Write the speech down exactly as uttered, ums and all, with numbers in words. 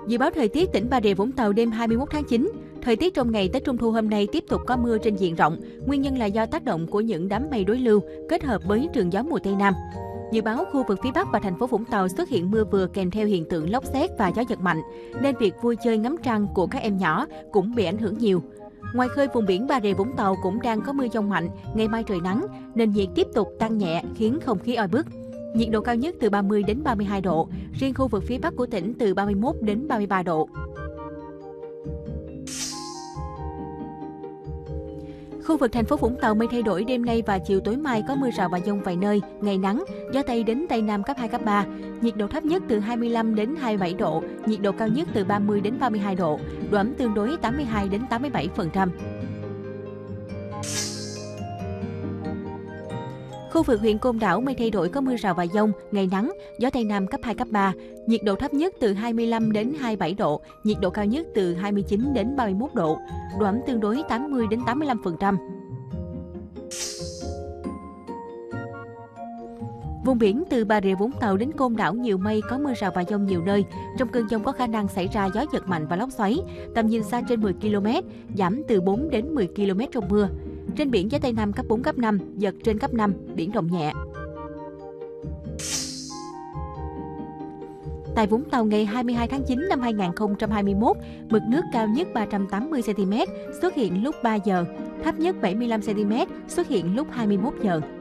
Dự báo thời tiết tỉnh Bà Rịa Vũng Tàu đêm hai mươi mốt tháng chín. Thời tiết trong ngày Tết Trung thu hôm nay tiếp tục có mưa trên diện rộng. Nguyên nhân là do tác động của những đám mây đối lưu kết hợp với trường gió mùa Tây Nam. Dự báo khu vực phía Bắc và thành phố Vũng Tàu xuất hiện mưa vừa kèm theo hiện tượng lốc sét và gió giật mạnh, nên việc vui chơi ngắm trăng của các em nhỏ cũng bị ảnh hưởng nhiều. Ngoài khơi, vùng biển Bà Rịa Vũng Tàu cũng đang có mưa dông mạnh, ngày mai trời nắng, nền nhiệt tiếp tục tăng nhẹ khiến không khí oi bức. Nhiệt độ cao nhất từ ba mươi đến ba mươi hai độ, riêng khu vực phía Bắc của tỉnh từ ba mươi mốt đến ba mươi ba độ. Khu vực thành phố Vũng Tàu mây thay đổi, đêm nay và chiều tối mai có mưa rào và dông vài nơi, ngày nắng, gió Tây đến Tây Nam cấp hai, cấp ba. Nhiệt độ thấp nhất từ hai mươi lăm đến hai mươi bảy độ, nhiệt độ cao nhất từ ba mươi đến ba mươi hai độ, độ ẩm tương đối tám mươi hai đến tám mươi bảy phần trăm. Khu vực huyện Côn Đảo mây thay đổi, có mưa rào và dông, ngày nắng, gió Tây Nam cấp hai, cấp ba. Nhiệt độ thấp nhất từ hai mươi lăm đến hai mươi bảy độ, nhiệt độ cao nhất từ hai mươi chín đến ba mươi mốt độ, độ ẩm tương đối tám mươi đến tám mươi lăm phần trăm. Vùng biển từ Bà Rịa Vũng Tàu đến Côn Đảo nhiều mây, có mưa rào và dông nhiều nơi. Trong cơn dông có khả năng xảy ra gió giật mạnh và lốc xoáy, tầm nhìn xa trên mười ki lô mét, giảm từ bốn đến mười ki lô mét trong mưa. Trên biển gió Tây Nam cấp bốn, cấp năm, giật trên cấp năm, biển động nhẹ. Tại Vũng Tàu ngày hai mươi hai tháng chín năm hai nghìn không trăm hai mươi mốt, mực nước cao nhất ba trăm tám mươi xăng ti mét xuất hiện lúc ba giờ, thấp nhất bảy mươi lăm xăng ti mét xuất hiện lúc hai mươi mốt giờ.